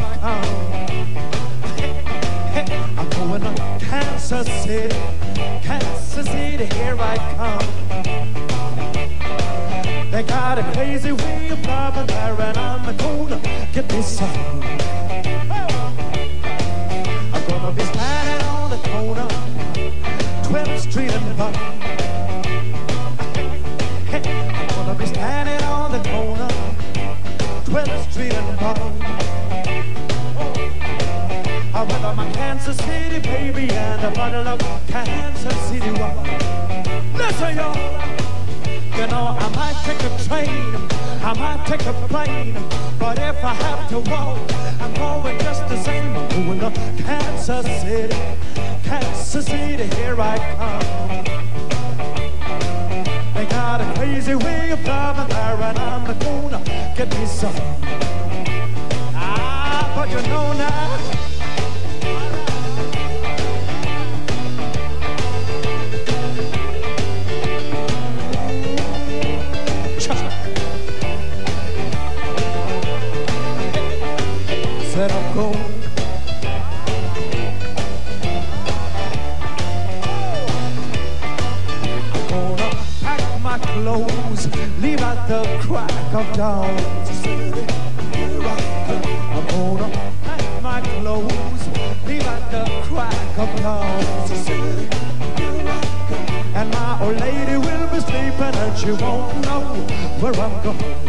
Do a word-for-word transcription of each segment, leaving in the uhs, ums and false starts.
come. I'm going to Kansas City, Kansas City, here I come. They got a crazy way of driving there, and I'm gonna get me some. I'm gonna be standing on the corner, twelfth street and Bond. I'm gonna be standing on the corner, twelfth street and Bond. I went on my Kansas City, baby, and a bottle of Kansas City wine. Listen, y'all. You know, I might take a train, I might take a plane, but if I have to walk, I'm going just the same. I'm going to Kansas City, Kansas City, here I come. They got a crazy way of driving there, and I'm gonna get me some. Ah, but you know now, that I'm going. I'm gonna pack my clothes, leave at the crack of dawn. I'm gonna pack my clothes, leave at the crack of dawn. And my old lady will be sleeping and she won't know where I'm going.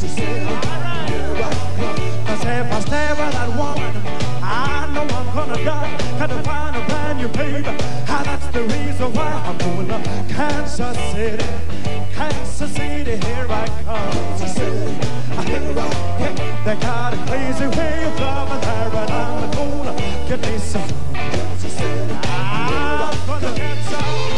Cause if I stay with that woman, I know I'm gonna die. Gotta find a brand new baby. Ah, that's the reason why I'm going to Kansas City, Kansas City, here I come. Kansas City, here I come. They got a crazy way of driving there, and I'm gonna get me some. Kansas City, I'm gonna get some.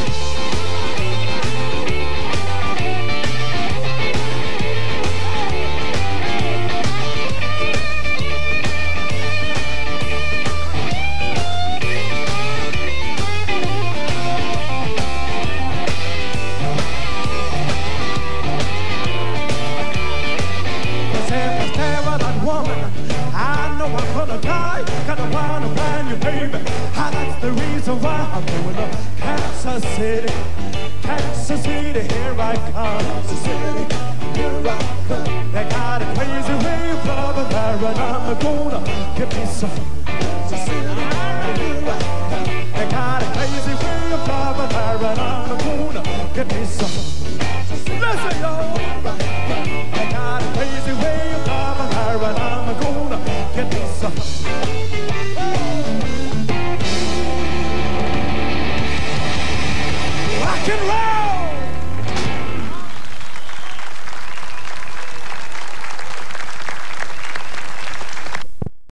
I know I'm gonna die, gotta find a brand new baby. Ah, that's the reason why I'm going to Kansas City, Kansas City, here I come. Kansas City, here I come. They got a crazy way of driving there, and I'm gonna get me some. Kansas City, here I come. They got a crazy way of driving there, and I'm gonna get me some. Listen, y'all. They got a crazy way of driving there, and I'm gonna get me some.